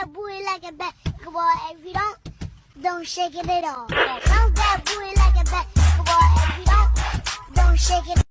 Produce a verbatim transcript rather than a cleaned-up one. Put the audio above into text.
that booty like a basketball. If you don't, don't shake it at all. Bounce that booty like a basketball. If you don't, don't shake it.